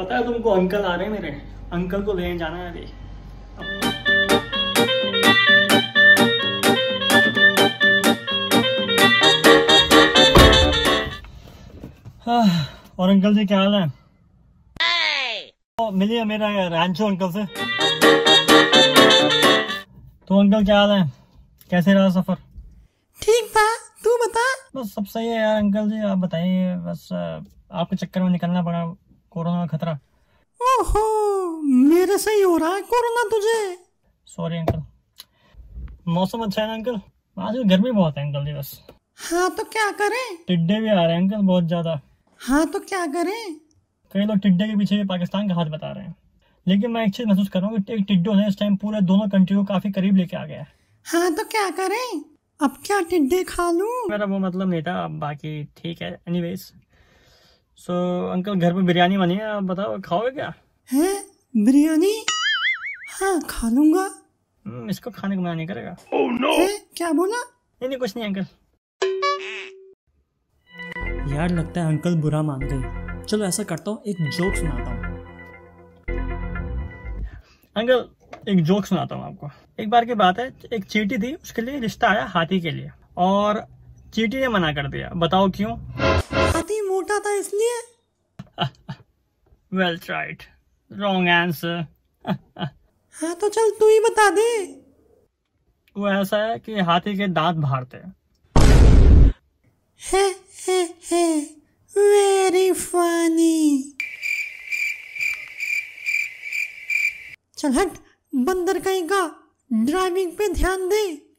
पता है तुमको, अंकल आ रहे हैं मेरे। अंकल को लेने जाना है अभी। और अंकल जी क्या हाल है? तो मिलिए मेरा रैंचो अंकल से। तो अंकल क्या हाल है, कैसे रहा सफर? ठीक था, तू बता। बस सब सही है यार अंकल जी, आप बताइए। बस आपके चक्कर में निकलना पड़ा, कोरोना का खतरा। ओहो, मेरे से ही हो रहा है कोरोना तुझे। Sorry uncle. मौसम अच्छा है ना अंकल? आजकल गर्मी बहुत है अंकल जी। बस हाँ तो क्या करें? टिड्डे भी आ रहे हैं अंकल, बहुत ज्यादा। हाँ तो क्या करें? कई लोग टिड्डे के पीछे पाकिस्तान का हाथ बता रहे हैं, लेकिन मैं एक चीज महसूस कर रहा हूँ कि एक टिड्डो ने इस टाइम पूरे दोनों कंट्री को काफी करीब लेके आ गया है। हाँ तो क्या करें? अब क्या टिड्डे खा लूं? मेरा वो मतलब नहीं था, बाकी ठीक है। एनीवेज, सो अंकल घर पे बिरयानी बनी है, आप बताओ खाओगे क्या? है बिरयानी? हाँ खा लूंगा। इसको खाने को मना नहीं करेगा। है क्या बोला? नहीं नहीं, कुछ नहीं अंकल। यार लगता है अंकल बुरा मान गए। चलो ऐसा करता हूँ, एक जोक सुनाता हूँ। अंकल एक जोक सुनाता हूँ आपको। एक बार की बात है, एक चींटी थी, उसके लिए रिश्ता आया हाथी के लिए, और चींटी ने मना कर दिया। बताओ क्यों? हाथी मोटा था इसलिए। Well tried, wrong answer. हाँ तो चल तू ही बता दे। वो ऐसा है कि हाथी के दांत बाहरते हैं। है वेरी फनी। चल हट, बंदर कहीं का, ड्राइविंग पे ध्यान दे।